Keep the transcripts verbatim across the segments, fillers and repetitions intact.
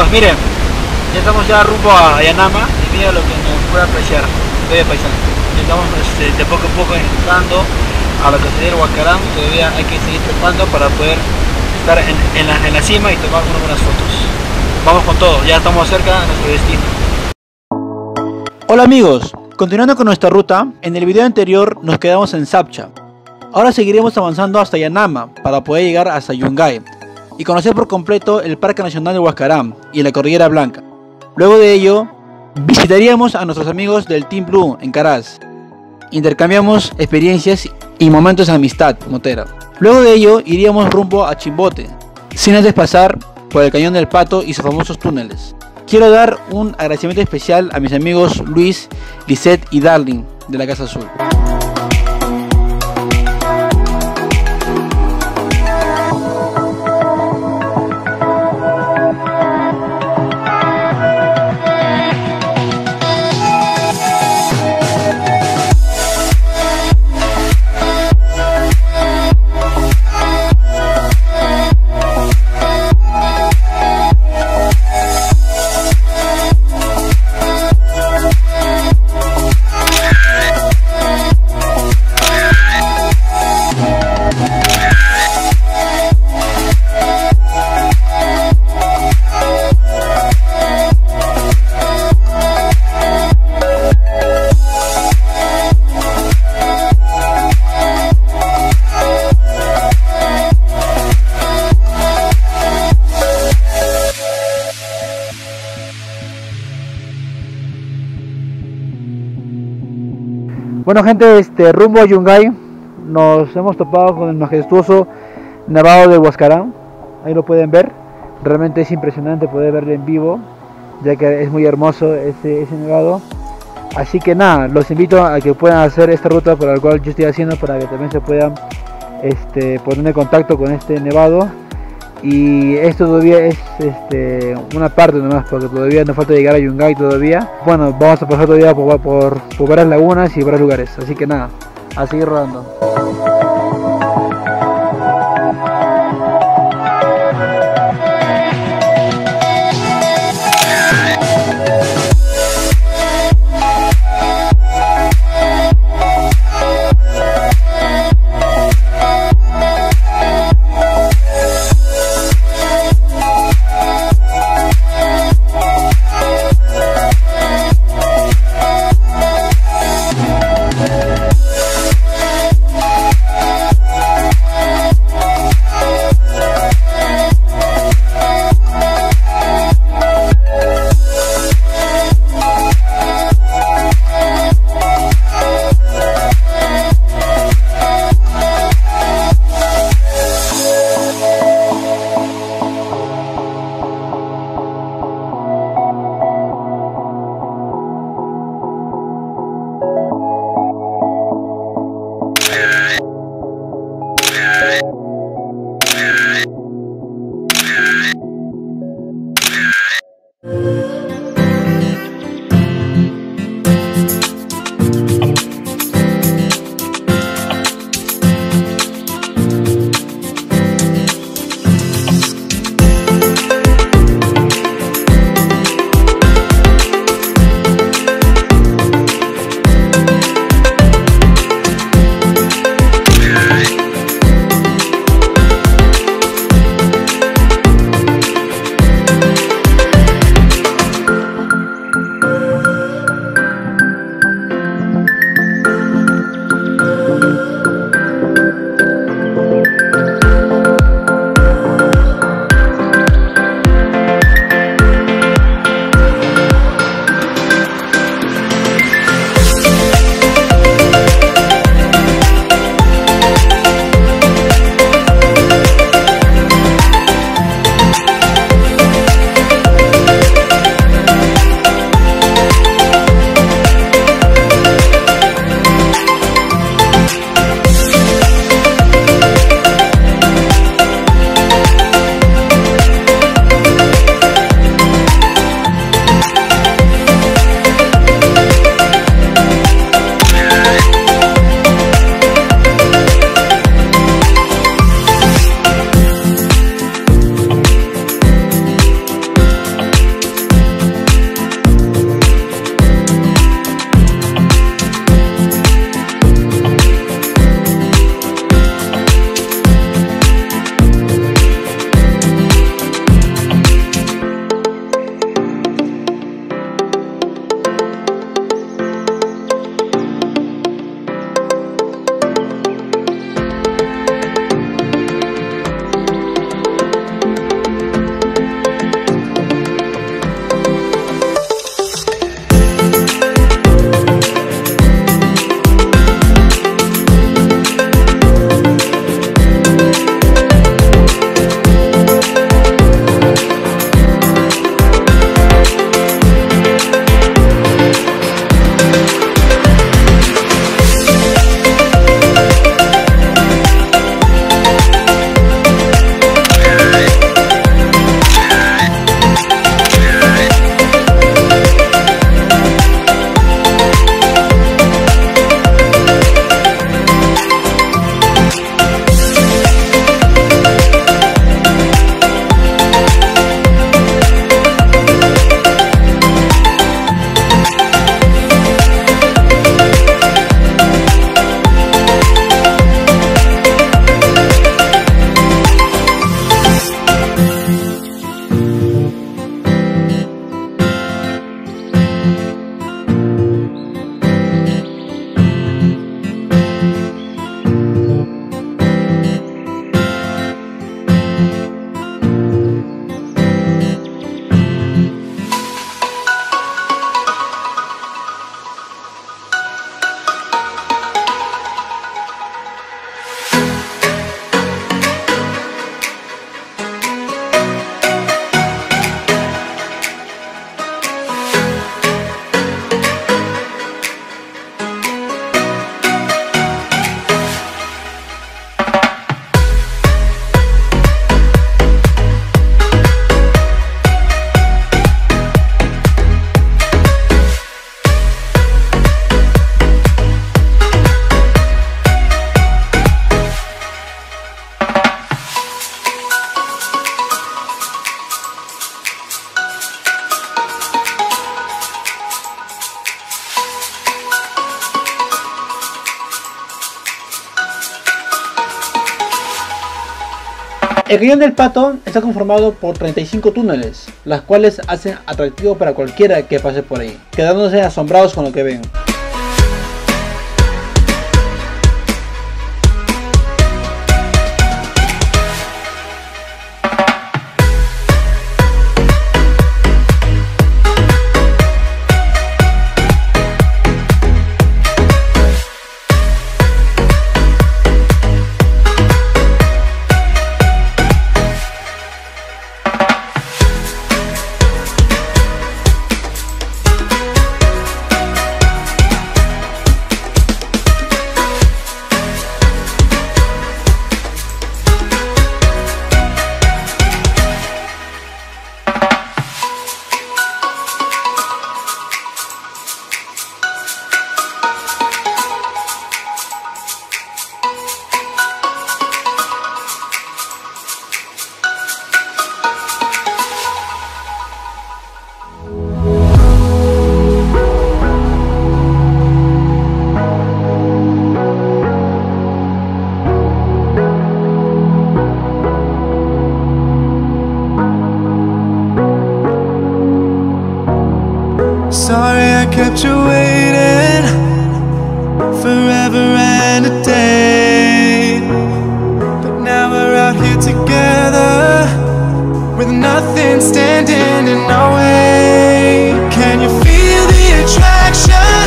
amigos, miren, ya estamos ya rumbo a Yanama y mira lo que nos puede apreciar. Todavía paisano, estamos este, de poco a poco entrando a lo que sería el Huascarán. Todavía hay que seguir trepando para poder estar en, en, la, en la cima y tomar unas buenas fotos. Vamos con todo, ya estamos cerca de nuestro destino. Hola amigos, continuando con nuestra ruta, en el video anterior nos quedamos en Sabcha. Ahora seguiremos avanzando hasta Yanama para poder llegar hasta Yungay y conocer por completo el Parque Nacional de Huascarán y la Cordillera Blanca. Luego de ello, visitaríamos a nuestros amigos del Team Blue en Caraz. Intercambiamos experiencias y momentos de amistad motera. Luego de ello, iríamos rumbo a Chimbote, sin antes pasar por el Cañón del Pato y sus famosos túneles. Quiero dar un agradecimiento especial a mis amigos Luis, Lisette y Darling de la Casa Azul. Bueno gente, este, rumbo a Yungay nos hemos topado con el majestuoso Nevado de Huascarán. Ahí lo pueden ver, realmente es impresionante poder verlo en vivo, ya que es muy hermoso ese, ese nevado. Así que nada, los invito a que puedan hacer esta ruta por la cual yo estoy haciendo, para que también se puedan este, poner en contacto con este nevado. Y esto todavía es este, una parte nomás, porque todavía nos falta llegar a Yungay todavía. Bueno, vamos a pasar todavía por, por, por varias lagunas y varios lugares, así que nada, a seguir rodando. El Cañón del Pato está conformado por treinta y cinco túneles, las cuales hacen atractivo para cualquiera que pase por ahí, quedándose asombrados con lo que ven. Sorry I kept you waiting forever and a day, but now we're out here together with nothing standing in our way. Can you feel the attraction?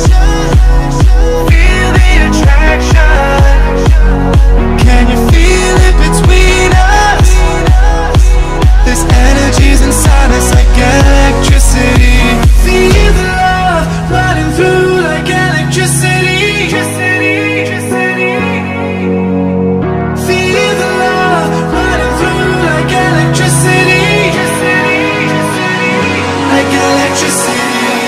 Feel the attraction. Can you feel it between us? This energy's inside us like electricity. Feel the love running through like electricity. Feel the love running through like electricity. Like electricity.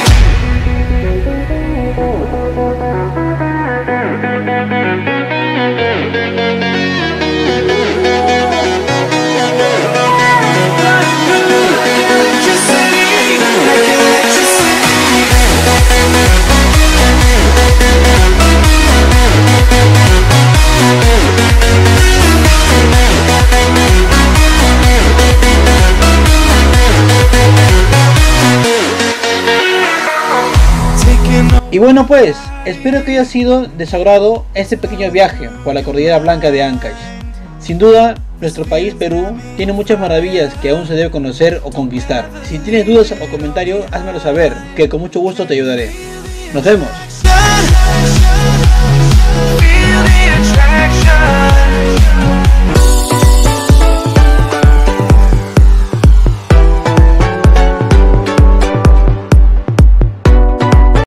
Y bueno pues, espero que haya sido de su agrado este pequeño viaje por la Cordillera Blanca de Ancash. Sin duda, nuestro país Perú tiene muchas maravillas que aún se debe conocer o conquistar. Si tienes dudas o comentarios, házmelo saber, que con mucho gusto te ayudaré. Nos vemos.